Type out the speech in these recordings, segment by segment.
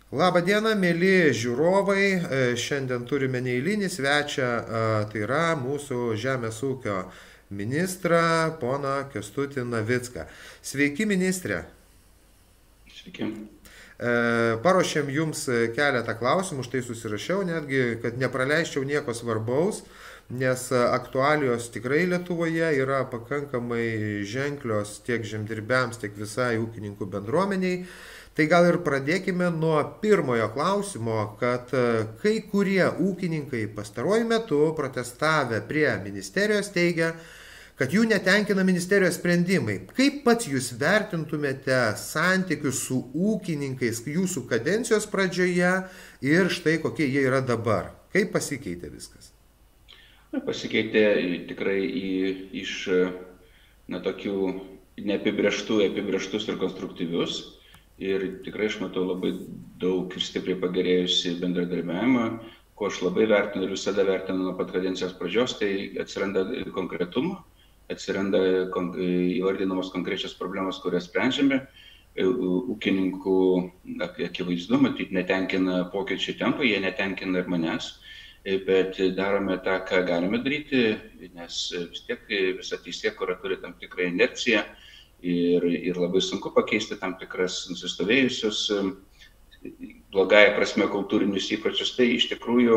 Labą dieną, mėly žiūrovai. Šiandien turime neeilinį svečią, tai yra mūsų žemės ūkio ministrą, poną Kęstutį Navicką. Sveiki, ministrė. Sveiki. Paruošėm jums keletą klausimų, štai susirašiau netgi, kad nepraleisčiau nieko svarbaus, nes aktualijos tikrai Lietuvoje yra pakankamai ženklios tiek žemdirbiams, tiek visai ūkininkų bendruomeniai. Tai gal ir pradėkime nuo pirmojo klausimo, kad kai kurie ūkininkai pastaruoju metu protestavę prie ministerijos teigia, kad jų netenkina ministerijos sprendimai. Kaip pats jūs vertintumėte santykius su ūkininkais jūsų kadencijos pradžioje ir štai kokie jie yra dabar? Kaip pasikeitė viskas? Pasikeitė tikrai iš tokių apibrėžtus ir konstruktyvius. Ir tikrai aš matau labai daug ir stipriai pagerėjusi bendradarbiavimą, ko aš labai vertinu ir visada vertinu nuo pat kadencijos pradžios, tai atsiranda konkretumo, atsiranda įvardinamos konkrečios problemos, kurias sprendžiame. Ūkininkų akivaizdu, matyt, netenkina pokyčių tempo, jie netenkina ir manęs, bet darome tą, ką galime daryti, nes vis tiek visa teisėkūra turi tam tikrą inerciją. Ir labai sunku pakeisti tam tikras nusistovėjusius, blogąja prasme, kultūrinius įpročius. Tai iš tikrųjų,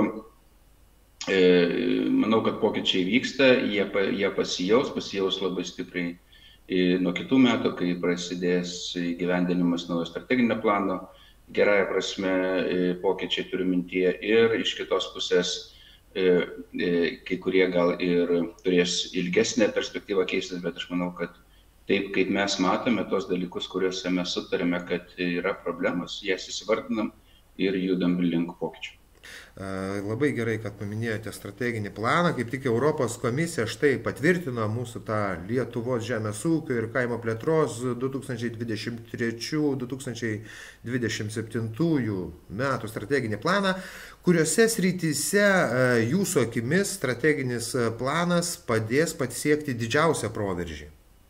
manau, kad pokyčiai vyksta, jie pasijaus labai stipriai nuo kitų metų, kai prasidės įgyvendinimas naujo strateginio plano. Gerąja prasme pokyčiai turiu mintyje ir iš kitos pusės kai kurie gal ir turės ilgesnę perspektyvą keistis, bet aš manau, kad taip, kaip mes matome tos dalykus, kuriuose mes sutarėme, kad yra problemos, jas įsivardinam ir judam link pokyčių. Labai gerai, kad paminėjote strateginį planą. Kaip tik Europos komisija štai patvirtino mūsų tą Lietuvos žemės ūkio ir kaimo plėtros 2023-2027 metų strateginį planą, kuriuose srityse jūsų akimis strateginis planas padės pasiekti didžiausią proveržį.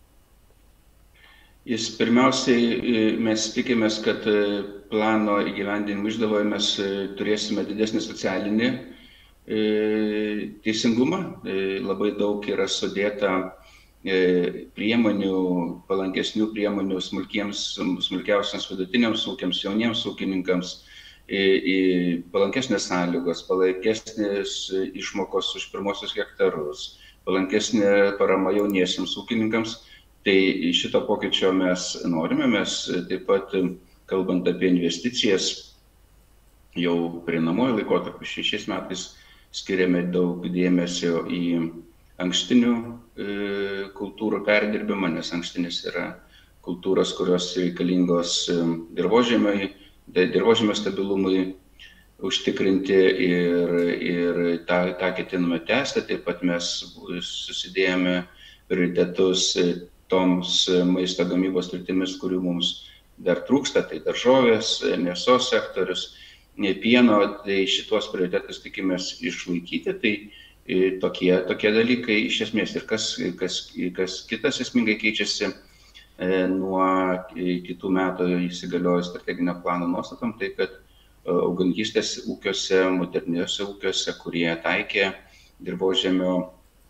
Pirmiausiai mes tikimės, kad plano įgyvendinimo išdavoje mes turėsime didesnį socialinį teisingumą. Labai daug yra sudėta priemonių, palankesnių priemonių smulkiausiams vidutiniams ūkiams, jauniems ūkininkams, palankesnės sąlygos, palankesnės išmokos už pirmosius hektarus, palankesnė parama jauniesiems ūkininkams. Tai šito pokyčio mes norime, mes taip pat, kalbant apie investicijas, jau prieinamuoju laikotarpiu šiais metais skiriame daug dėmesio į ankštinių kultūrų perdirbimą, nes ankštinės yra kultūros, kurios reikalingos dirvožemio stabilumui užtikrinti ir tą ketiname tęsti. Taip pat mes susidėjome prioritetus toms maisto gamybos sritimis, kurių mums dar trūksta, tai daržovės, mėsos sektorius, pieno, tai šitos prioritetus tikimės išlaikyti. Tai tokie dalykai iš esmės ir kas kitas esmingai keičiasi nuo kitų metų įsigaliojus strateginio plano nuostatom, tai kad augalininkystės ūkiuose, moderniuose ūkiuose, kurie taikė dirvožemio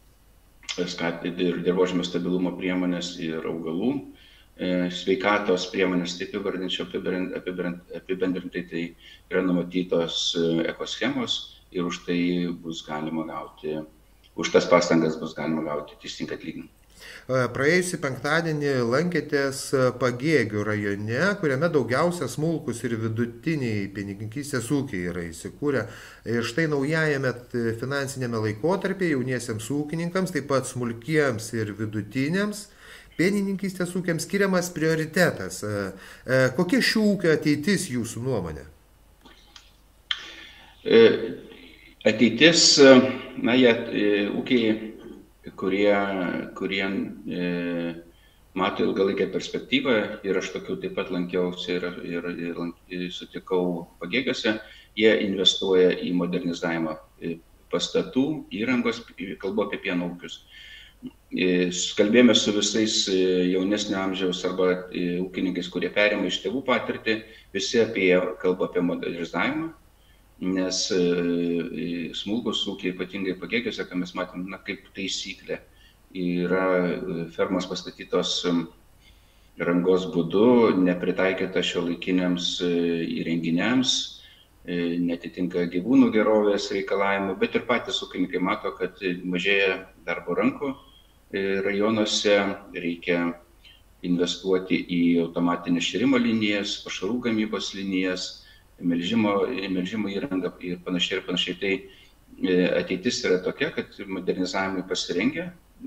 stabilumo priemonės ir augalų sveikatos priemonės, taip įvardinčiau apibendrintai, tai yra numatytos ekoschemos ir už tas pastangas bus galima gauti teisingą atlyginimą. Praėjusį penktadienį lankėtės Pagėgių rajone, kuriame daugiausia smulkus ir vidutiniai pienininkystės ūkiai yra įsikūrę. Ir štai naujajame finansinėme laikotarpyje jauniesiems ūkininkams, taip pat smulkiems ir vidutiniams pienininkystės ūkiams skiriamas prioritetas. Kokia šių ūkio ateitis jūsų nuomonė? Ateitis, ūkiai, kurie mato ilgalaikę perspektyvą, ir aš tokių taip pat lankiausi ir sutikau Pagėgiuose, jie investuoja į modernizavimą pastatų, įrangos, kalbu apie pieno ūkius. Kalbėjome su visais jaunesnio amžiaus arba ūkininkais, kurie perima iš tėvų patirtį, visi kalba apie modernizavimą, nes smulkus ūkiai, ypatingai pagėgiuose, ką mes matėm, kaip taisyklė, yra fermos pastatytos rangos būdu, nepritaikyta šiuolaikiniams įrenginiams, netitinka gyvūnų gerovės reikalavimų, bet ir patys ūkininkai mato, kad mažėja darbo rankų rajonuose, reikia investuoti į automatinės šėrimo linijas, pašarų gamybos linijas, melžimo įrangą ir panašiai. Tai ateitis yra tokia, kad modernizavimui pasirengę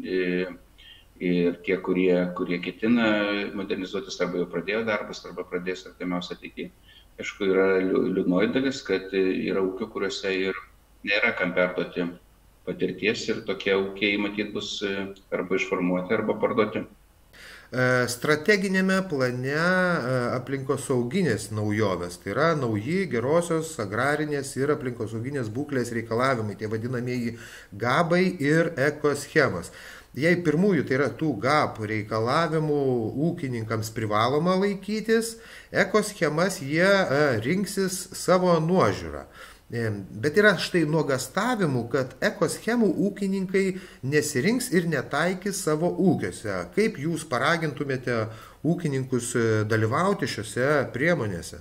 ir tie, kurie ketina modernizuotis, arba jau pradėjo darbus, arba pradės artimiausią ateityje. Aišku, yra liūdnoji dalis, kad yra ūkių, kuriuose ir nėra kam perduoti patirties ir tokie ūkiai matyt bus arba išformuoti, arba parduoti. Strateginėme plane aplinkosauginės naujovės, tai yra nauji gerosios agrarinės ir aplinkosauginės būklės reikalavimai, tie vadinamieji GABai ir ekoschemos. Jei pirmųjų, tai yra tų GAB reikalavimų ūkininkams privaloma laikytis, ekoschemas jie rinksis savo nuožiūrą. Bet yra štai nuogastavimų, kad ekoschemų ūkininkai nesirinks ir netaikys savo ūkiuose. Kaip jūs paragintumėte ūkininkus dalyvauti šiuose priemonėse?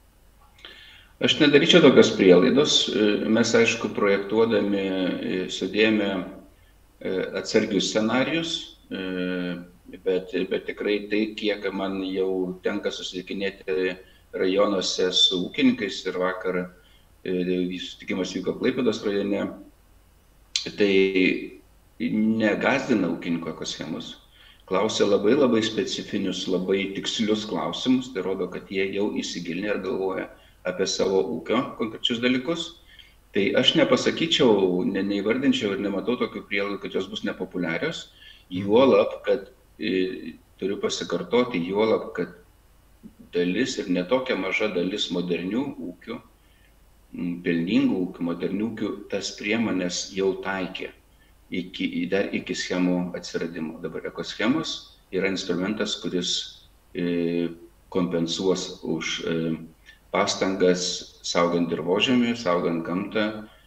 Aš nedaryčiau tokios prielaidos. Mes, aišku, projektuodami sudėjome atsargius scenarijus, bet tikrai tai, kiek man jau tenka susitikinėti rajonuose su ūkininkais ir vakar susitikimas vyko Klaipėdos rajone, tai negazdina ūkininko ekoschemos. Klausia labai specifinius, labai tikslius klausimus, tai rodo, kad jie jau įsigilinę ir galvoja apie savo ūkio konkrečius dalykus. Tai aš nepasakyčiau, neįvardinčiau ir nematau tokių prielaidų, kad jos bus nepopuliarios, juolab, kad turiu pasikartoti, juolab, kad dalis ir netokia maža dalis modernių ūkių, pelningų ūkių, modernių ūkių, tas priemonės jau taikė dar iki schemų atsiradimo. Dabar ekoschemos yra instrumentas, kuris kompensuos už pastangas saugant dirvožemį, saugant gamtą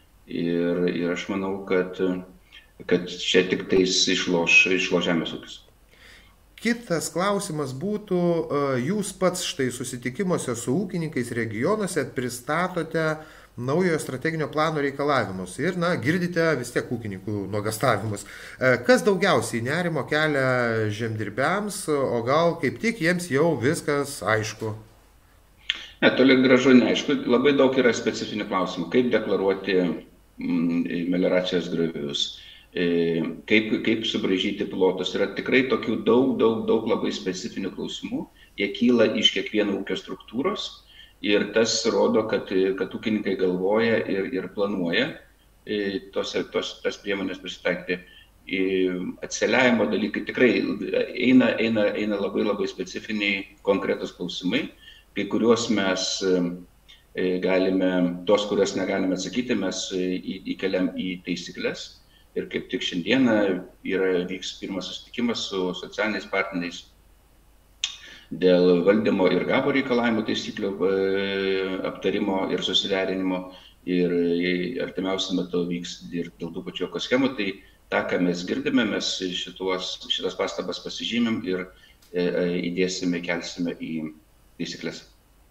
ir aš manau, kad čia tik tais išloš žemės ūkis. Kitas klausimas būtų, jūs pats štai susitikimuose su ūkininkais regionuose pristatote naujojo strateginio plano reikalavimus ir, girdite vis tiek ūkininkų nuogastavimus. Kas daugiausiai nerimo kelia žemdirbiams, o gal kaip tik jiems jau viskas aišku? Ne, toli gražu neaišku, labai daug yra specifinių klausimų, kaip deklaruoti melioracijos griovius. Kaip subraižyti plotus. Yra tikrai tokių daug labai specifinių klausimų. Jie kyla iš kiekvieno ūkio struktūros ir tas rodo, kad ūkininkai galvoja ir planuoja tas priemonės prisitaikyti. Atseliavimo dalykai tikrai eina labai specifiniai konkretus klausimai, kai kuriuos mes galime, tos, kuriuos negalime atsakyti, mes įkeliam į taisyklės. Ir kaip tik šiandieną vyks pirmas susitikimas su socialiniais partneriais dėl valdymo ir GABO reikalavimų taisyklių aptarimo ir susiderinimo. Ir artimiausiu metu vyks ir dėl tų pačių ekoschemų. Tai tą, ką mes girdime, mes šitas pastabas pasižymim ir įdėsime, kelsime į taisyklės.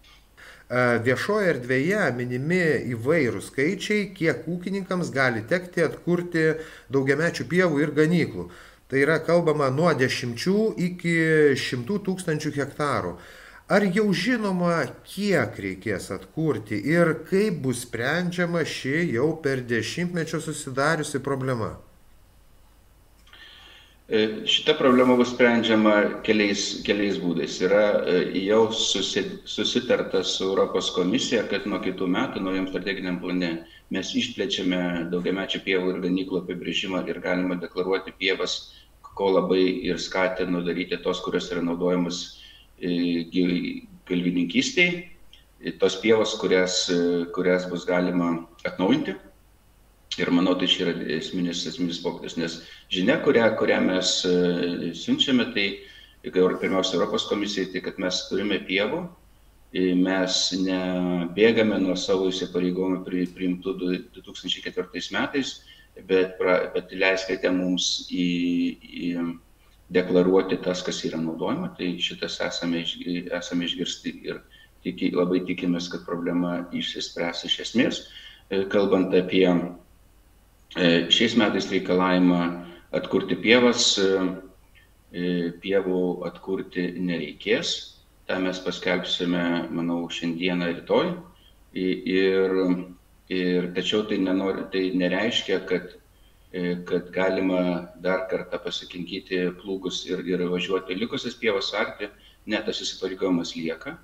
Viešoje erdvėje minimi įvairūs skaičiai, kiek ūkininkams gali tekti atkurti daugiamečių pievų ir ganyklų. Tai yra kalbama nuo 10 iki 100 tūkstančių hektarų. Ar jau žinoma, kiek reikės atkurti ir kaip bus sprendžiama ši jau per dešimtmečio susidariusi problema? Šita problema bus sprendžiama keliais būdais. Yra jau susitarta su Europos komisija, kad nuo kitų metų naujam strateginiam plane mes išplečiame daugiamečių pievų ir ganyklų apibrėžimą ir galima deklaruoti pievas, ko labai ir skatinu daryti tos, kurios yra naudojamas galvininkystėj, tos pievos, kurias bus galima atnaujinti. Ir manau, tai čia yra esminis pokytis, nes žinia, kurią mes siunčiame, tai pirmiausia Europos komisijai, tai kad mes turime pievų, mes nebėgame nuo savo įsipareigojimų priimtų 2004 metais, bet leiskite mums deklaruoti tas, kas yra naudojama, tai šitas esame išgirsti ir labai tikimės, kad problema išsispręs iš esmės. Kalbant apie šiais metais reikalavimą atkurti pievas, pievų atkurti nereikės. tą mes paskelbsime, manau, šiandieną, rytoj. Tačiau tai nereiškia, kad galima dar kartą pasikinkyti plūgus ir važiuoti likusias pievas arti. Ne, tas įsipareigojimas lieka.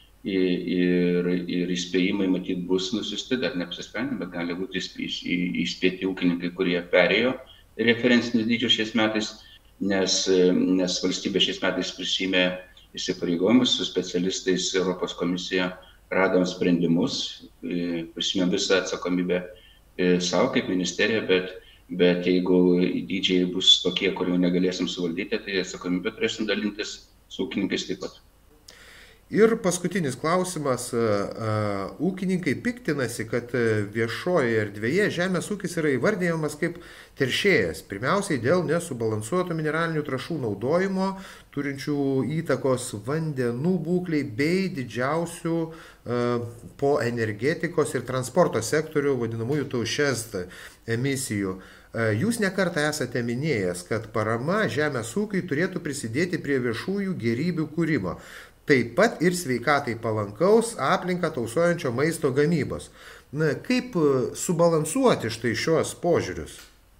Ir įspėjimai matyt bus nusiusti, dar neapsisprendė, bet gali būti įspėti ūkininkai, kurie perėjo referencinį dydžių šiais metais, nes valstybė šiais metais prisėmė įsipareigojimus su specialistais Europos komisija, radom sprendimus, prisimėm visą atsakomybę savo kaip ministerija, bet jeigu dydžiai bus tokie, kurių negalėsim suvaldyti, tai atsakomybę turėsim dalintis su ūkininkais taip pat. Ir paskutinis klausimas. Ūkininkai piktinasi, kad viešojoje erdvėje žemės ūkis yra įvardyjamas kaip teršėjas. Pirmiausiai dėl nesubalansuoto mineralinių trąšų naudojimo, turinčių įtakos vandenų būklei bei didžiausių po energetikos ir transporto sektorių vadinamųjų TUŠEST emisijų. Jūs nekartą esate minėjęs, kad parama žemės ūkiui turėtų prisidėti prie viešųjų gėrybių kūrimo. Taip pat ir sveikatai palankaus aplinką tausojančio maisto gamybos. Na, kaip subalansuoti štai šios požiūrius?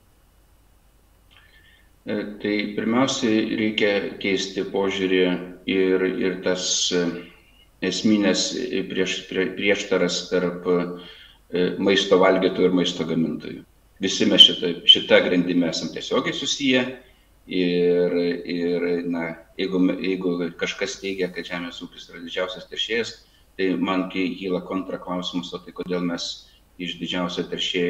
Tai pirmiausiai reikia keisti požiūrį ir tas esminės prieštaras tarp maisto valgytojų ir maisto gamintojų. Visi mes šitą grandimą esam tiesiogiai susiję. Jeigu kažkas teigia, kad žemės ūkis yra didžiausias teršėjas, tai man kyla kontraklausimas, o tai kodėl mes iš didžiausio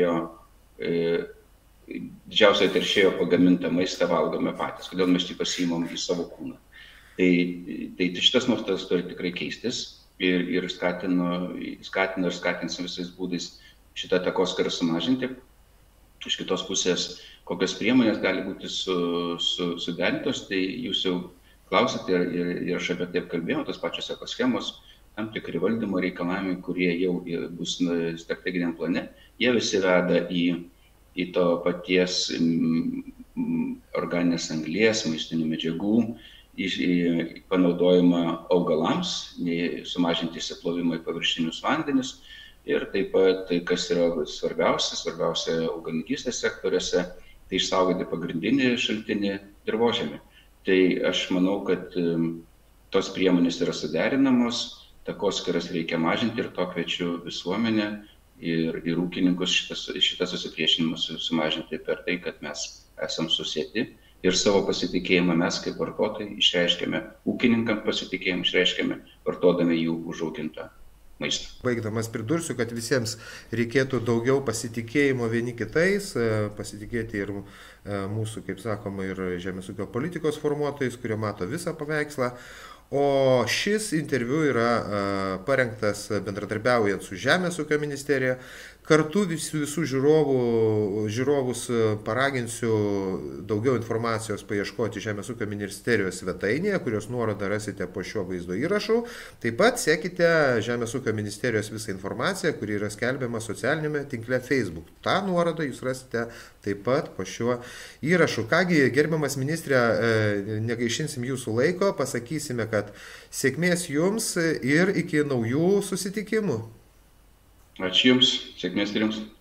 teršėjo pagamintą maistą valgome patys, kodėl mes jį pasiimam į savo kūną. Tai šitas nuostatas turi tikrai keistis ir skatinsim visais būdais šitą takoskyrą sumažinti. Iš kitos pusės, kokios priemonės gali būti suderintos, tai jūs jau klausėte ir aš apie taip kalbėjau, tos pačios ekoschemos, tam tikri valdymo reikalavimai, kurie jau bus strateginiam plane, jie visi veda į to paties organinės anglies, maistinių medžiagų, panaudojimą augalams, sumažinti įsiplovimą į paviršinius vandenis. Ir taip pat, kas yra svarbiausia augalininkystės sektoriuose, tai išsaugoti pagrindinį šaltinį dirvožemį. Tai aš manau, kad tos priemonės yra suderinamos, takoskyras reikia mažinti ir to kviečiu visuomenę ir ūkininkus šitą susipriešinimą sumažinti per tai, kad mes esam susieti ir savo pasitikėjimą mes kaip vartotojai išreiškiame, ūkininkam pasitikėjimą išreiškiame, vartodami jų užaugintą maistą. Baigdamas pridursiu, kad visiems reikėtų daugiau pasitikėjimo vieni kitais, pasitikėti ir mūsų, kaip sakoma, ir žemės ūkio politikos formuotojais, kurie mato visą paveikslą. O šis interviu yra parengtas bendradarbiaujant su Žemės ūkio ministerija. Kartu visų žiūrovus paraginsiu daugiau informacijos paieškoti Žemės ūkio ministerijos svetainėje, kurios nuorodą rasite po šiuo vaizdo įrašu. Taip pat sekite Žemės ūkio ministerijos visą informaciją, kuri yra skelbiama socialinėme tinkle Facebook. Ta nuorodą jūs rasite taip pat po šiuo įrašu. Kągi, gerbiamas ministrė, negaišinsim jūsų laiko, pasakysime, kad sėkmės jums ir iki naujų susitikimų. Ačiū Jums, sėkmės ir Jums.